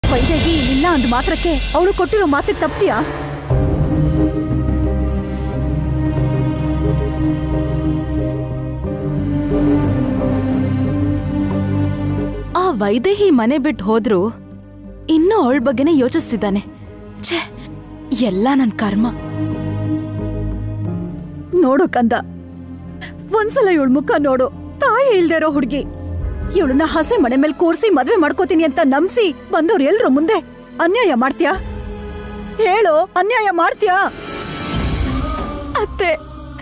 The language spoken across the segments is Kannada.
ವೈದೇಹಿ ಇಲ್ಲ ಅಂದ ಮಾತ್ರಕ್ಕೆ ಅವಳು ಕೊಟ್ಟಿರೋ ಮಾತಿಗೆ ತಪ್ತೀಯಾ? ಆ ವೈದೇಹಿ ಮನೆ ಬಿಟ್ಟು ಹೋದ್ರು ಇನ್ನೂ ಅವಳ ಬಗ್ಗೆನೇ ಯೋಚಿಸ್ತಿದ್ದಾನೆ. ಛೇ, ಎಲ್ಲ ನನ್ ಕರ್ಮ. ನೋಡು ಕಂದ, ಒಂದ್ಸಲ ಇವಳ ಮುಖ ನೋಡು. ತಾಯಿ ಇಲ್ದೇ ಇರೋ ಹುಡುಗಿ ಇವಳನ್ನ ಹಸೆ ಮನೆ ಮೇಲೆ ಕೂರ್ಸಿ ಮದ್ವೆ ಮಾಡ್ಕೋತೀನಿ ಅಂತ ನಂಬಿಸಿ ಬಂದವ್ರು ಎಲ್ರು ಮುಂದೆ ಅನ್ಯಾಯ ಮಾಡ್ತೀಯಾ? ಹೇಳು, ಅನ್ಯಾಯ ಮಾಡ್ತೀಯಾ? ಅತ್ತೆ,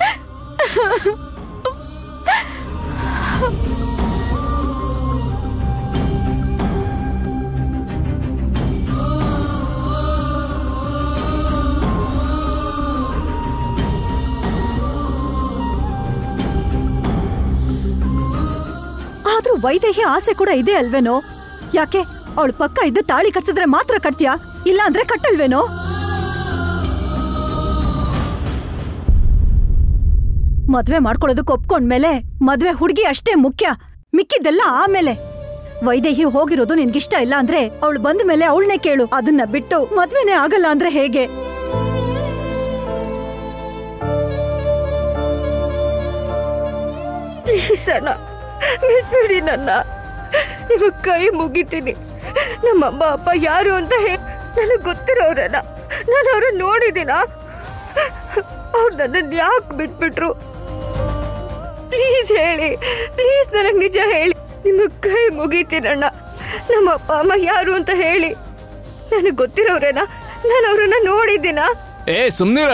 ಆದ್ರೂ ವೈದೇಹಿ ಆಸೆ ಕೂಡ ಇದೆ ಅಲ್ವೇನೋ? ಯಾಕೆ ಅವಳ ಪಕ್ಕ ಇದ್ದು ತಾಳಿ ಕಟ್ಸಿದ್ರೆ ಮಾತ್ರ ಕಟ್ತೀಯಾ, ಇಲ್ಲ ಅಂದ್ರೆ ಕಟ್ಟಲ್ವೇನೋ? ಮದ್ವೆ ಮಾಡ್ಕೊಳ್ಳೋದಕ್ಕೆ ಒಪ್ಕೊಂಡ್ಮೇಲೆ ಮದ್ವೆ ಹುಡುಗಿ ಅಷ್ಟೇ ಮುಖ್ಯ, ಮಿಕ್ಕಿದ್ದೆಲ್ಲ ಆಮೇಲೆ. ವೈದೇಹಿ ಹೋಗಿರೋದು ನಿನ್ಗಿಷ್ಟ ಇಲ್ಲ ಅಂದ್ರೆ ಅವಳು ಬಂದ ಮೇಲೆ ಅವಳನ್ನೇ ಕೇಳು. ಅದನ್ನ ಬಿಟ್ಟು ಮದ್ವೆನೇ ಆಗಲ್ಲ ಅಂದ್ರೆ ಹೇಗೆ? ಬಿಟ್ಬಿಡಿ ನನ್ನ, ನಿಮಗ್ ಕೈ ಮುಗಿತೀನಿ. ನಮ್ಮಮ್ಮ ಅಪ್ಪ ಯಾರು ಅಂತ ನನಗ್ ಗೊತ್ತಿರೋರನ್ನ, ನಾನು ಅವ್ರನ್ನ ನೋಡಿದ್ದೀನ. ಅವ್ರು ನನ್ನನ್ನು ಯಾಕೆ ಬಿಟ್ಬಿಟ್ರು? ಪ್ಲೀಸ್ ಹೇಳಿ, ಪ್ಲೀಸ್ ನನಗೆ ನಿಜ ಹೇಳಿ. ನಿಮಗ್ ಕೈ ಮುಗಿತೀನಣ್ಣ. ನಮ್ಮ ಅಪ್ಪ ಅಮ್ಮ ಯಾರು ಅಂತ ಹೇಳಿ. ನನಗೆ ಗೊತ್ತಿರೋರೇನ, ನಾನು ಅವ್ರನ್ನ ನೋಡಿದ್ದೀನ. ಸುಮ್ನಿರ.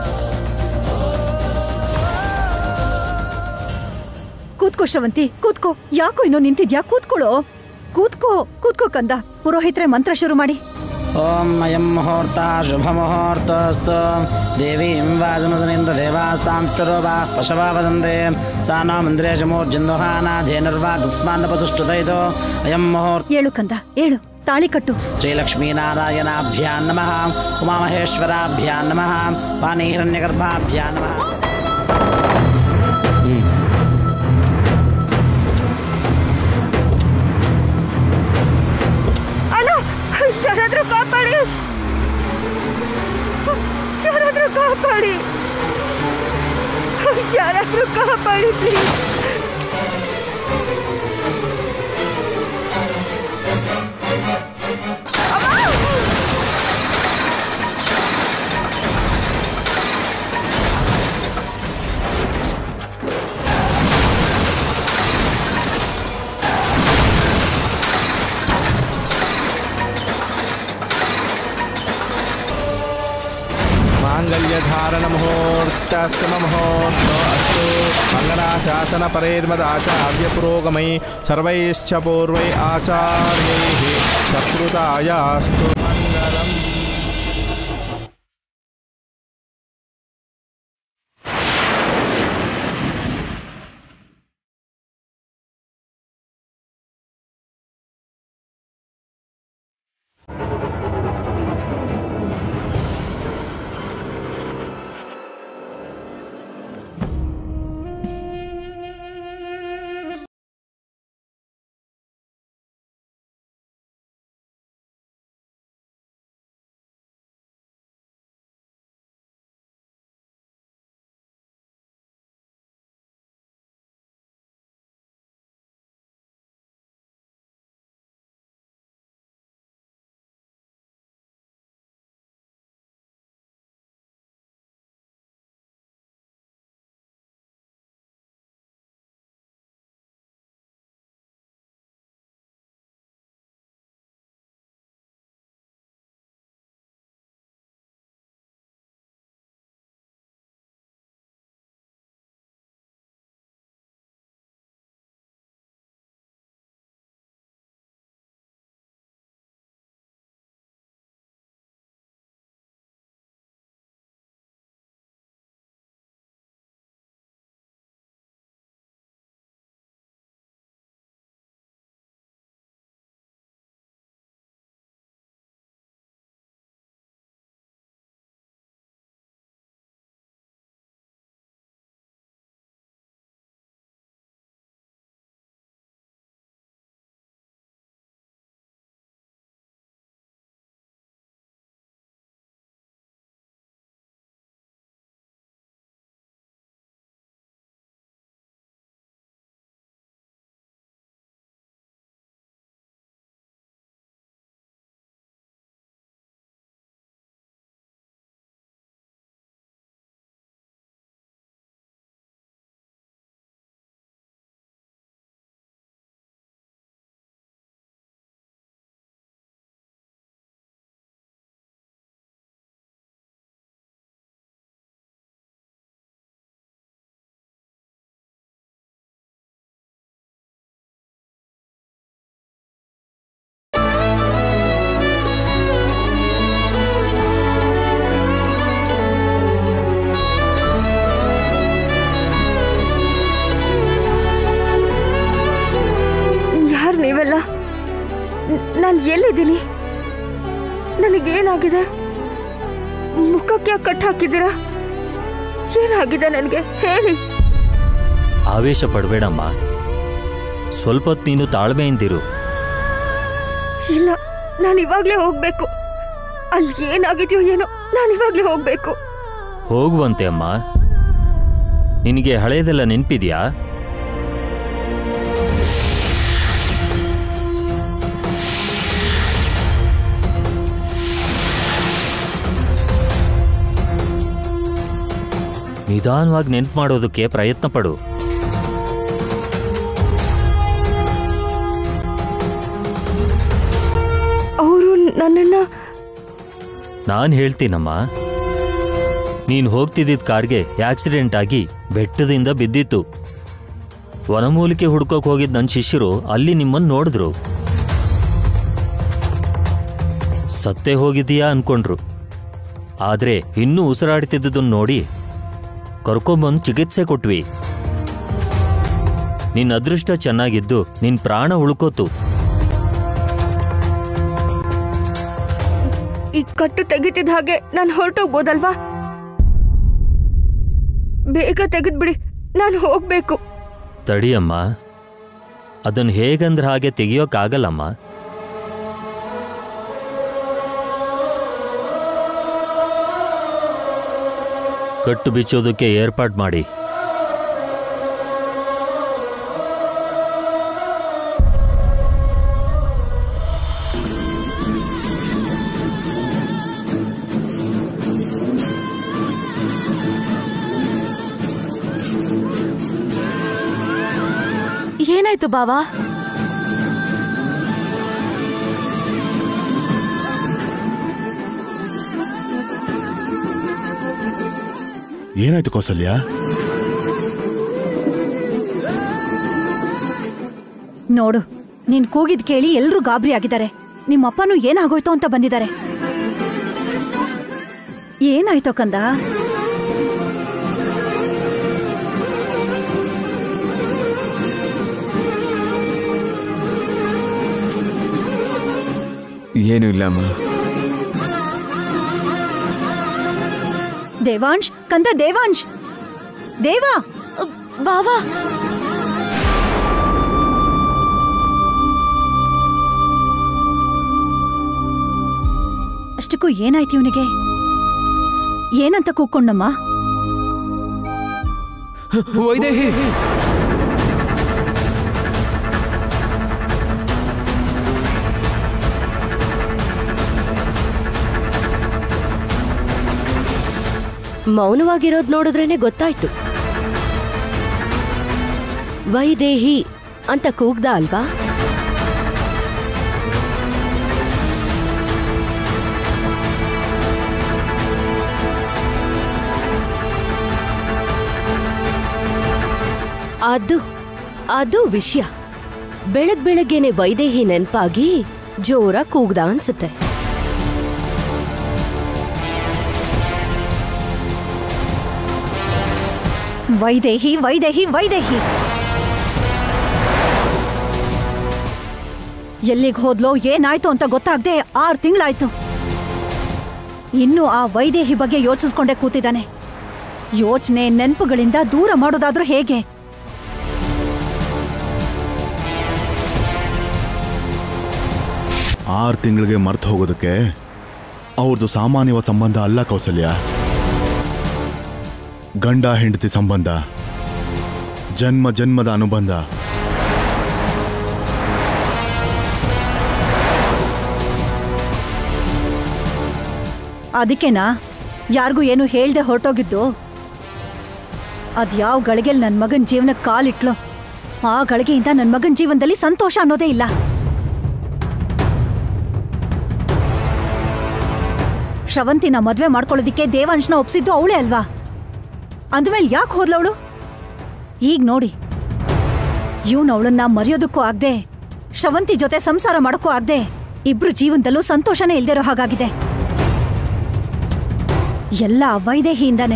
ಕೂತ್ಕೋ ಶ್ರವಂತಿ, ಕೂತ್ಕೋ. ಯಾಕೋ ಇನ್ನೂ ನಿಂತಿದ್ಯಾ? ಕೂತ್ಕೊಳ್ಳೋ, ಕೂತ್ಕೋ. ಕೂತ್ಕೋ ಕಂದ. ಪುರೋಹಿತ್ರೆ ಮಂತ್ರ ಶುರು ಮಾಡಿ. ಓಂ ಅಯಂ ಮುಹೂರ್ತ ಶುಭ ಮುಹೂರ್ತಸ್ತು ದೇವೀಂ ವಾಜಮದನಿಂದ ದೇವಾಸ್ತಾಂ ಶುರೋಭಾ ಪಶವಾ ವದಂತೆ ಸಾ ನ ಮಂದಿರೇಶ ಮೂರ್ಜಿಂದುಹಾನಾಧೇನುರ್ವಾಗಸ್ಮಾನ್ನಪತುಷ್ಟುತೈತೋ ಅಯಂ ಮುಹೂರ್ತ. ಏಳು ಕಂದ, ಏಳು. ತಾಳಿ ಕಟ್ಟು. ಶ್ರೀಲಕ್ಷ್ಮೀನಾರಾಯಣಾಭ್ಯಾಂ ನಮಃ, ಉಮಾಮಹೇಶ್ವರಾಭ್ಯಾಂ ನಮಃ, ವಾಣಿ ಹಿರಣ್ಯಗರ್ಭಾಭ್ಯಾಂ ನಮಃ. ಯಾರಾದ್ರೂ ಕಾಪಾಡಿ, ಯಾರಾದ್ರೂ ಕಾಪಾಡಿ, ಯಾರಾದ್ರೂ ಕಾಪಾಡಿ ಪ್ಲೀಸ್. मांगल्यधारण मुहूर्त मुहूर्तो अस्तु मंगलाशासन परेर्मदाचार्य पुरोगमयि सर्वैश्च पूर्वै आचार्यैः सत्कृतायास्तु ನಾನು ಎಲ್ಲಿದ್ದೀನಿ? ನನಗೇನಾಗಿದೆ? ಮುಖಕ್ಕೆ ಯಾಕೆ ಕಟ್ ಹಾಕಿದ್ದೀರಾ? ಏನಾಗಿದೆ ನನಗೆ ಹೇಳಿ. ಆವೇಶ ಪಡಬೇಡಮ್ಮ, ಸ್ವಲ್ಪ ಹೊತ್ತು ನೀನು ತಾಳ್ಮೆಯಿಂದಿರು. ಇಲ್ಲ, ನಾನು ಇವಾಗ್ಲೇ ಹೋಗ್ಬೇಕು. ಅಲ್ಲಿ ಏನಾಗಿದೆಯೋ ಏನೋ, ನಾನು ಇವಾಗ್ಲೇ ಹೋಗ್ಬೇಕು. ಹೋಗುವಂತೆ ಅಮ್ಮ. ನಿನಗೆ ಹಳೇದೆಲ್ಲ ನೆನಪಿದ್ಯಾ? ನಿಧಾನವಾಗಿ ನೆನ್ಪು ಮಾಡೋದಕ್ಕೆ ಪ್ರಯತ್ನ ಪಡು. ಅವರು ನನ್ನನ್ನ... ನಾನು ಹೇಳ್ತೀನಮ್ಮ, ನೀನು ಹೋಗ್ತಿದ್ದಿದ್ದ ಕಾರ್ಗೆ ಆಕ್ಸಿಡೆಂಟ್ ಆಗಿ ಬೆಟ್ಟದಿಂದ ಬಿದ್ದಿತ್ತು. ವನಮೂಲಿಕೆ ಹುಡ್ಕೋಕ್ ಹೋಗಿದ್ದ ನನ್ನ ಶಿಷ್ಯರು ಅಲ್ಲಿ ನಿಮ್ಮನ್ನು ನೋಡಿದ್ರು. ಸತ್ತೇ ಹೋಗಿದ್ದೀಯಾ ಅನ್ಕೊಂಡ್ರು. ಆದರೆ ಇನ್ನೂ ಉಸಿರಾಡ್ತಿದ್ದದನ್ನು ನೋಡಿ ಕರ್ಕೊಂಬಂದು ಚಿಕಿತ್ಸೆ ಕೊಟ್ವಿ. ನಿನ್ನ ಅದೃಷ್ಟ ಚೆನ್ನಾಗಿದ್ದು ನಿನ್ನ ಪ್ರಾಣ ಉಳ್ಕೋತು. ಈ ಕಟ್ಟು ತೆಗಿತಿದ್ದ ಹಾಗೆ ನಾನು ಹೊರಟೋಗ್ಬೋದಲ್ವಾ? ಬೇಗ ತೆಗೆದ್ಬಿಡಿ, ನಾನು ಹೋಗ್ಬೇಕು. ತಡಿಯಮ್ಮ, ಅದನ್ನು ಹೇಗಂದ್ರೆ ಹಾಗೆ ತೆಗಿಯೋಕ್ಕಾಗಲ್ಲಮ್ಮ. ಕಟ್ಟು ಬಿಚ್ಚೋದಕ್ಕೆ ಏರ್ಪಾಡು ಮಾಡಿ. ಏನಾಯ್ತು ಬಾವಾ? ಏನಾಯ್ತು ಕೌಸಲ್ಯ? ನೋಡು, ನೀನ್ ಕೂಗಿದ್ ಕೇಳಿ ಎಲ್ರೂ ಗಾಬರಿ ಆಗಿದ್ದಾರೆ. ನಿಮ್ಮಪ್ಪನೂ ಏನಾಗೋಯ್ತು ಅಂತ ಬಂದಿದ್ದಾರೆ. ಏನಾಯ್ತೋ ಕಂದ? ಏನೂ ಇಲ್ಲಮ್ಮ. ದೇವಾಂಶ್, ಕಂದ ದೇವಾಂಶ್, ದೇವಾ ಬಾವಾ, ಅಷ್ಟಕ್ಕೂ ಏನಾಯ್ತು ಇವನಿಗೆ? ಏನಂತ ಕೂಕ್ಕೊಂಡಮ್ಮ? ವೈದೇಹಿ, ಮೌನವಾಗಿರೋದ್ ನೋಡಿದ್ರೇನೆ ಗೊತ್ತಾಯ್ತು. ವೈದೇಹಿ ಅಂತ ಕೂಗ್ದ ಅಲ್ವಾ? ಅದು ವಿಷಯ. ಬೆಳಗ್ಗೆನೆ ವೈದೇಹಿ ನೆನ್ಪಾಗಿ ಜೋರ ಕೂಗ್ದ ಅನ್ಸುತ್ತೆ. ವೈದೇಹಿ ವೈದೇಹಿ ವೈದೇಹಿ ಎಲ್ಲಿಗೆ ಹೋದ್ಲೋ ಏನಾಯ್ತು ಅಂತ ಗೊತ್ತಾಗ್ದೆ 6 ತಿಂಗಳಾಯ್ತು. ಇನ್ನು ಆ ವೈದೇಹಿ ಬಗ್ಗೆ ಯೋಚಿಸ್ಕೊಂಡೇ ಕೂತಿದ್ದಾನೆ. ಯೋಚನೆ ನೆನಪುಗಳಿಂದ ದೂರ ಮಾಡೋದಾದ್ರೂ ಹೇಗೆ? ಆರು ತಿಂಗಳಿಗೆ ಮರ್ತು ಹೋಗೋದಕ್ಕೆ ಅವ್ರದ್ದು ಸಾಮಾನ್ಯವಾದ ಸಂಬಂಧ ಅಲ್ಲ ಕೌಸಲ್ಯ. ಗಂಡ ಹೆಂಡತಿ ಸಂಬಂಧ, ಜನ್ಮ ಜನ್ಮದ ಅನುಬಂಧ. ಅದಕ್ಕೇನಾ ಯಾರಿಗೂ ಏನು ಹೇಳ್ದೆ ಹೊರಟೋಗಿದ್ದು? ಅದ್ಯಾವ ಗಳಿಗೆಲ್ ನನ್ನ ಮಗನ ಜೀವನಕ್ಕೆ ಕಾಲಿಟ್ಲೋ ಆ ಗಳಿಗೆಯಿಂದ ನನ್ನ ಮಗನ ಜೀವನದಲ್ಲಿ ಸಂತೋಷ ಅನ್ನೋದೇ ಇಲ್ಲ. ಶ್ರವಂತಿನ ಮದ್ವೆ ಮಾಡ್ಕೊಳ್ಳೋದಿಕ್ಕೆ ದೇವಾಂಶನ ಒಪ್ಸಿದ್ದು ಅವಳೇ ಅಲ್ವಾ? ಅಂದ್ಮೇಲೆ ಯಾಕೆ ಹೋದ್ಲವಳು? ಈಗ ನೋಡಿ, ಇವನು ಅವಳನ್ನ ಮರೆಯೋದಕ್ಕೂ ಆಗದೆ, ಶ್ರವಂತಿ ಜೊತೆ ಸಂಸಾರ ಮಾಡೋಕ್ಕೂ ಆಗದೆ, ಇಬ್ರು ಜೀವನದಲ್ಲೂ ಸಂತೋಷನೇ ಇಲ್ದಿರೋ ಹಾಗಾಗಿದೆ. ಎಲ್ಲ ವೈದೇಹಿಯಿಂದಾನೆ.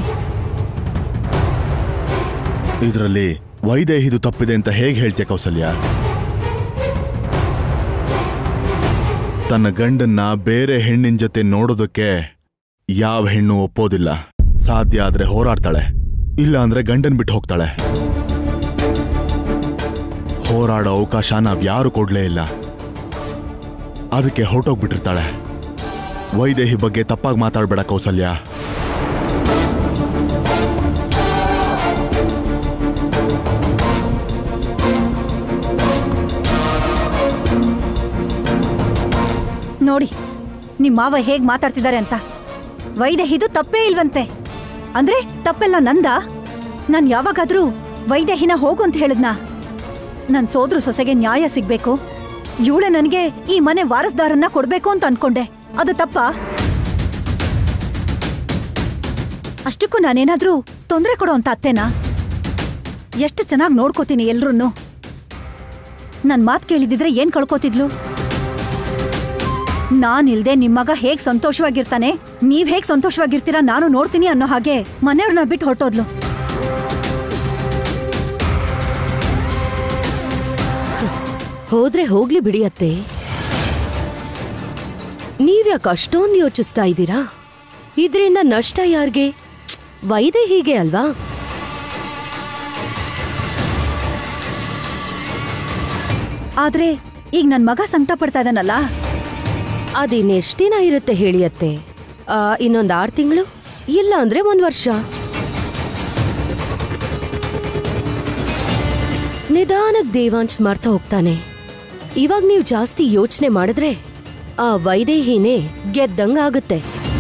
ಇದರಲ್ಲಿ ವೈದೇಹಿದು ತಪ್ಪಿದೆ ಅಂತ ಹೇಗೆ ಹೇಳ್ತೀಯ ಕೌಸಲ್ಯ? ತನ್ನ ಗಂಡನ್ನ ಬೇರೆ ಹೆಣ್ಣಿನ ಜೊತೆ ನೋಡೋದಕ್ಕೆ ಯಾವ ಹೆಣ್ಣು ಒಪ್ಪೋದಿಲ್ಲ. ಸಾಧ್ಯ ಆದ್ರೆ ಹೋರಾಡ್ತಾಳೆ, ಇಲ್ಲ ಅಂದ್ರೆ ಗಂಡನ್ ಬಿಟ್ಟು ಹೋಗ್ತಾಳೆ. ಹೋರಾಡೋ ಅವಕಾಶ ನಾವ್ಯಾರು ಕೊಡ್ಲೇ ಇಲ್ಲ. ಅದಕ್ಕೆ ಹೊರಟೋಗ್ಬಿಟ್ಟಿರ್ತಾಳೆ. ವೈದೇಹಿ ಬಗ್ಗೆ ತಪ್ಪಾಗಿ ಮಾತಾಡ್ಬೇಡ ಕೌಸಲ್ಯ. ನೋಡಿ ನಿಮ್ಮ ಮಾವ ಹೇಗ್ ಮಾತಾಡ್ತಿದ್ದಾರೆ ಅಂತ. ವೈದೇಹಿದು ತಪ್ಪೇ ಇಲ್ವಂತೆ. ಅಂದ್ರೆ ತಪ್ಪೆಲ್ಲ ನಂದ? ನಾನ್ ಯಾವಾಗಾದ್ರೂ ವೈದೇಹಿನ ಹೋಗು ಅಂತ ಹೇಳಿದ್ನಾ? ನನ್ ಸೋದ್ರ ಸೊಸೆಗೆ ನ್ಯಾಯ ಸಿಗ್ಬೇಕು, ಇವಳೆ ನನಗೆ ಈ ಮನೆ ವಾರಸ್ದಾರನ್ನ ಕೊಡ್ಬೇಕು ಅಂತ ಅನ್ಕೊಂಡೆ. ಅದು ತಪ್ಪಾ? ಅಷ್ಟಕ್ಕೂ ನಾನೇನಾದ್ರೂ ತೊಂದರೆ ಕೊಡೋ ಅಂತ ಅತ್ತೇನಾ? ಎಷ್ಟು ಚೆನ್ನಾಗಿ ನೋಡ್ಕೋತೀನಿ ಎಲ್ರನ್ನೂ. ನನ್ ಮಾತ್ ಕೇಳಿದಿದ್ರೆ ಏನ್ ಕಳ್ಕೋತಿದ್ಲು? ನಾನಿಲ್ದೆ ನಿಮ್ಮಗ ಹೇಗ್ ಸಂತೋಷವಾಗಿರ್ತಾನೆ, ನೀವ್ ಹೇಗ್ ಸಂತೋಷವಾಗಿರ್ತೀರಾ ನಾನು ನೋಡ್ತೀನಿ ಅನ್ನೋ ಹಾಗೆ ಮನೆಯವ್ರನ್ನ ಬಿಟ್ಟು ಹೊರಟೋದ್ಲು. ಹೋದ್ರೆ ಹೋಗ್ಲಿ ಬಿಡಿ ಅತ್ತೆ. ನೀವ್ಯಾಕೆ ಅಷ್ಟೊಂದು ಯೋಚಿಸ್ತಾ ಇದ್ದೀರಾ? ಇದ್ರಿಂದ ನಷ್ಟ ಯಾರ್ಗೆ? ವೈದೇಹಿಗೆ ಅಲ್ವಾ? ಆದ್ರೆ ಈಗ ನನ್ ಮಗ ಸಂಕಟ ಪಡ್ತಾ ಇದ್ದಾನಲ್ಲ. ಅದಿನ್ನೆಷ್ಟ್ ದಿನ ಇರುತ್ತೆ ಹೇಳಿ ಅತ್ತೆ? ಇನ್ನೊಂದ್ 6 ತಿಂಗಳು, ಇಲ್ಲ ಅಂದ್ರೆ 1 ವರ್ಷ. ನಿಧಾನಕ್ ದೇವಾಂಶ್ ಮರ್ತ ಹೋಗ್ತಾನೆ. ಇವಾಗ ನೀವು ಜಾಸ್ತಿ ಯೋಚನೆ ಮಾಡಿದ್ರೆ ಆ ವೈದೇಹಿನೇ ಗೆದ್ದಂಗಾಗುತ್ತೆ.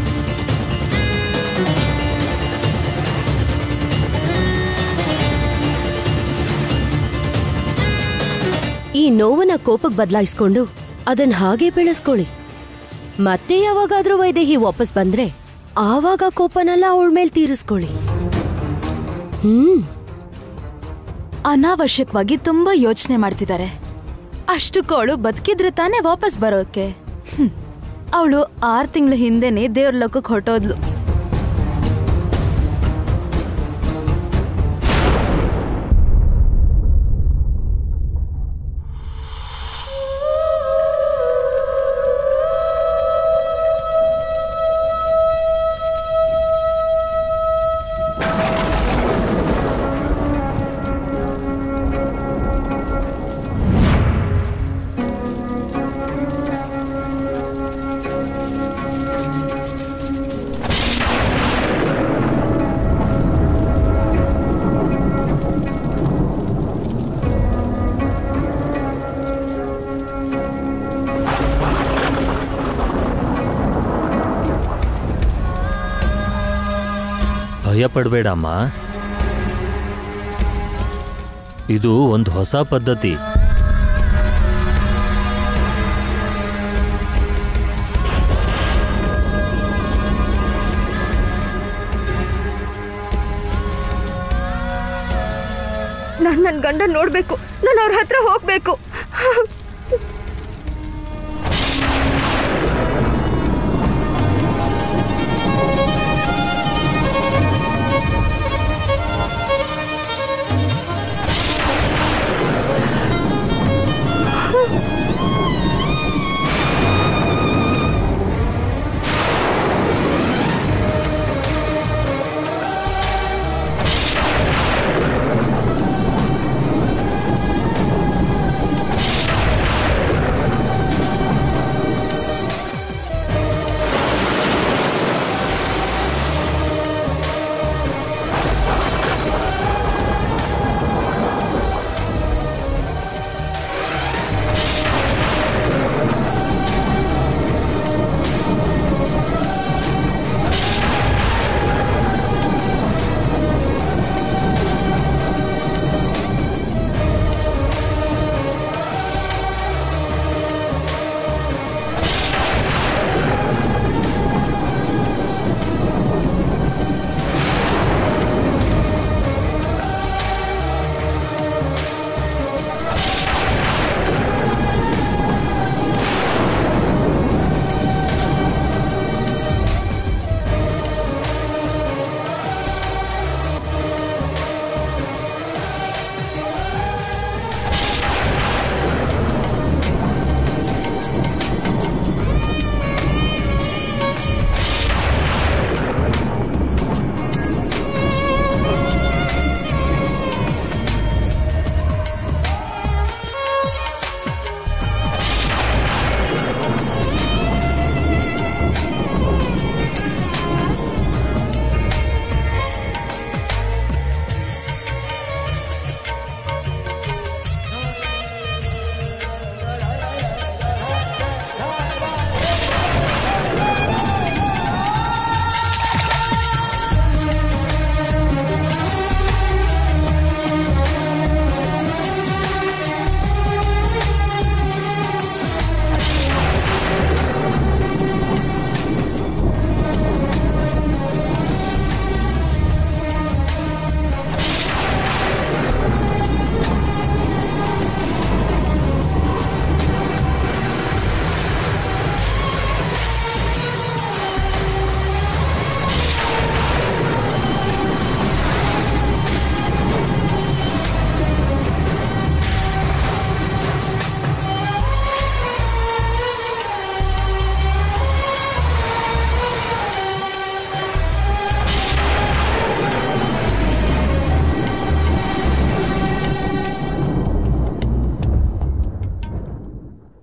ಈ ನೋವನ್ನ ಕೋಪಕ್ಕೆ ಬದಲಾಯಿಸ್ಕೊಂಡು ಅದನ್ನ ಹಾಗೆ ಬೆಳೆಸ್ಕೊಳ್ಳಿ. ಮತ್ತೆ ಯಾವಾಗಾದ್ರೂ ವೈದೇಹಿ ವಾಪಸ್ ಬಂದ್ರೆ ಆವಾಗ ಕೋಪನೆಲ್ಲ ಅವಳ ಮೇಲೆ ತೀರಿಸ್ಕೊಳ್ಳಿ. ಅನಾವಶ್ಯಕವಾಗಿ ತುಂಬಾ ಯೋಚನೆ ಮಾಡ್ತಿದ್ದಾರೆ. ಅಷ್ಟಕ್ಕೂ ಅವಳು ಬದುಕಿದ್ರೆ ತಾನೇ ವಾಪಸ್ ಬರೋಕೆ. ಅವಳು 6 ತಿಂಗಳ ಹಿಂದೆನೆ ದೇವ್ರ ಲೋಕಕ್ಕೆ ಹೊರಟೋದ್ಲು. ಭಯ ಪಡಬೇಡಮ್ಮ. ಇದು ಒಂದು ಹೊಸ ಪದ್ಧತಿ. ನಾನು ನನ್ನ ಗಂಡ ನೋಡ್ಬೇಕು, ನಾನು ಅವ್ರ ಹತ್ರ ಹೋಗ್ಬೇಕು.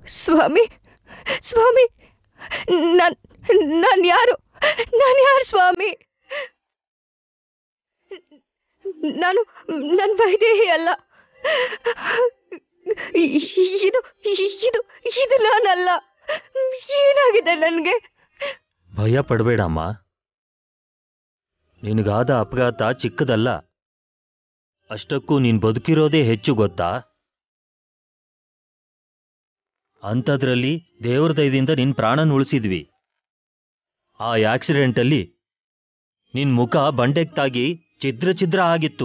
ಸ್ವಾಮಿ ಸ್ವಾಮಿ, ನಾನು ಯಾರು ಸ್ವಾಮಿ? ನನ್ನ ವೈದೇಹಿ ಅಲ್ಲ. ಇದು ನಾನಲ್ಲ. ಏನಾಗಿದೆ ನನಗೆ? ಭಯ ಪಡಬೇಡಮ್ಮ. ನಿನಗಾದ ಅಪಘಾತ ಚಿಕ್ಕದಲ್ಲ. ಅಷ್ಟಕ್ಕೂ ನೀನ್ ಬದುಕಿರೋದೇ ಹೆಚ್ಚು ಗೊತ್ತಾ? ಅಂಥದ್ರಲ್ಲಿ ದೇವ್ರ ದಯದಿಂದ ನಿನ್ ಪ್ರಾಣನ ಉಳಿಸಿದ್ವಿ. ಆ ಆಕ್ಸಿಡೆಂಟಲ್ಲಿ ನಿನ್ ಮುಖ ಬಂಡೆಗೆ ತಾಗಿ ಛಿದ್ರ ಆಗಿತ್ತು.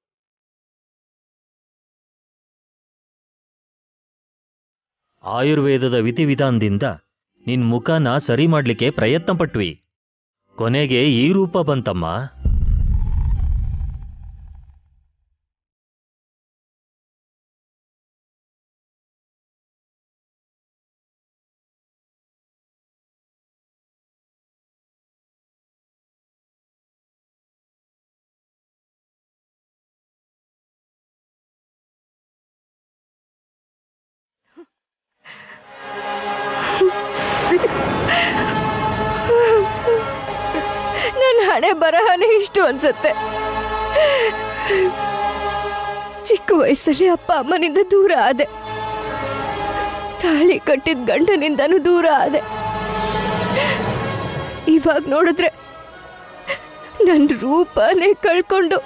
ಆಯುರ್ವೇದದ ವಿಧಿವಿಧಾನದಿಂದ ನಿನ್ ಮುಖನ ಸರಿ ಮಾಡ್ಲಿಕ್ಕೆ ಪ್ರಯತ್ನ ಪಟ್ವಿ. ಕೊನೆಗೆ ಈ ರೂಪ ಬಂತಮ್ಮ. ನನ್ನ ಹಣೆ ಬರಹನೇ ಇಷ್ಟು ಅನ್ಸುತ್ತೆ. ಚಿಕ್ಕ ವಯಸ್ಸಲ್ಲಿ ಅಪ್ಪ ಅಮ್ಮನಿಂದ ದೂರ ಆದೆ. ತಾಳಿ ಕಟ್ಟಿದ ಗಂಡನಿಂದನೂ ದೂರ ಆದೆ. ಇವಾಗ ನೋಡಿದ್ರೆ ನನ್ನ ರೂಪನೇ ಕಳ್ಕೊಂಡು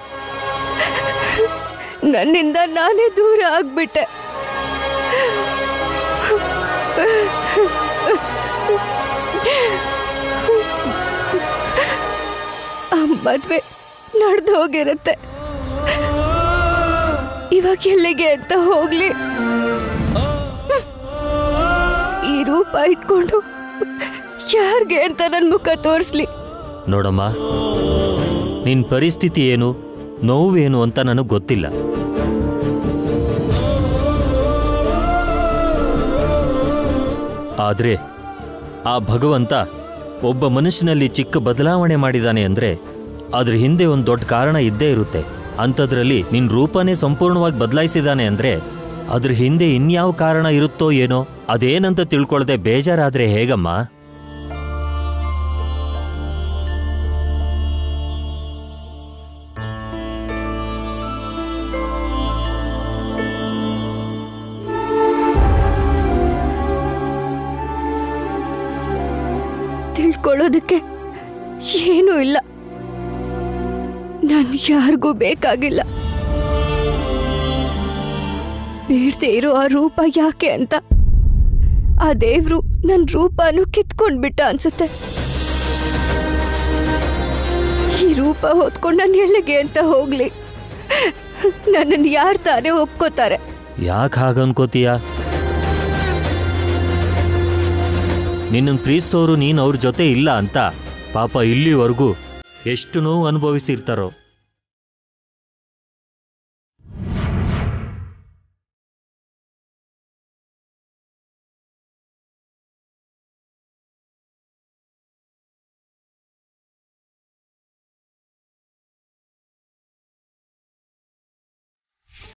ನನ್ನಿಂದ ನಾನೇ ದೂರ ಆಗ್ಬಿಟ್ಟೆ. ಆ ಮದ್ವೆ ನಡೆದು ಹೋಗಿರುತ್ತೆ. ಇವಾಗ ಎಲ್ಲಿಗೆ ಅಂತ ಹೋಗ್ಲಿ? ಈ ರೂಪ ಇಟ್ಕೊಂಡು ಯಾರಿಗೆ ಅಂತ ನನ್ನ ಮುಖ ತೋರಿಸ್ಲಿ? ನೋಡಮ್ಮ, ನಿನ್ ಪರಿಸ್ಥಿತಿ ಏನು, ನೋವೇನು ಅಂತ ನನಗೆ ಗೊತ್ತಿಲ್ಲ. ಆದ್ರೆ ಆ ಭಗವಂತ ಒಬ್ಬ ಮನುಷ್ಯನಲ್ಲಿ ಚಿಕ್ಕ ಬದಲಾವಣೆ ಮಾಡಿದಾನೆ ಅಂದ್ರೆ ಅದ್ರ ಹಿಂದೆ ಒಂದು ದೊಡ್ಡ ಕಾರಣ ಇದ್ದೇ ಇರುತ್ತೆ. ಅಂಥದ್ರಲ್ಲಿ ನಿನ್ ರೂಪನೇ ಸಂಪೂರ್ಣವಾಗಿ ಬದಲಾಯಿಸಿದಾನೆ ಅಂದ್ರೆ ಅದ್ರ ಹಿಂದೆ ಇನ್ಯಾವ ಕಾರಣ ಇರುತ್ತೋ ಏನೋ. ಅದೇನಂತ ತಿಳ್ಕೊಳ್ದೆ ಬೇಜಾರಾದ್ರೆ ಹೇಗಮ್ಮ? ತಿಳ್ಕೊಳ್ಳೋದಕ್ಕೆ ಏನೂ ಇಲ್ಲ. ನಾನು ಯಾರಿಗೂ ಬೇಕಾಗಿಲ್ಲ. ಬೇಡದೆ ಇರೋ ಆ ರೂಪ ಯಾಕೆ ಅಂತ ಆ ದೇವ್ರು ನನ್ನ ರೂಪನೂ ಕಿತ್ಕೊಂಡ್ಬಿಟ್ಟ ಅನ್ಸುತ್ತೆ. ಈ ರೂಪ ಹೊತ್ಕೊಂಡು ನಾನು ಎಲ್ಲಿಗೆ ಅಂತ ಹೋಗ್ಲಿ? ನನ್ನನ್ನು ಯಾರು ತಾನೇ ಒಪ್ಕೋತಾರೆ? ಯಾಕೆ ಹಾಗನ್ಕೋತೀಯ? ನಿನ್ನನ್ನು ಪ್ರೀತಿಸೋರು ನೀನು ಅವ್ರ ಜೊತೆ ಇಲ್ಲ ಅಂತ ಪಾಪ ಇಲ್ಲಿವರೆಗೂ ಎಷ್ಟು ನೋವು ಅನುಭವಿಸಿರ್ತಾರೋ.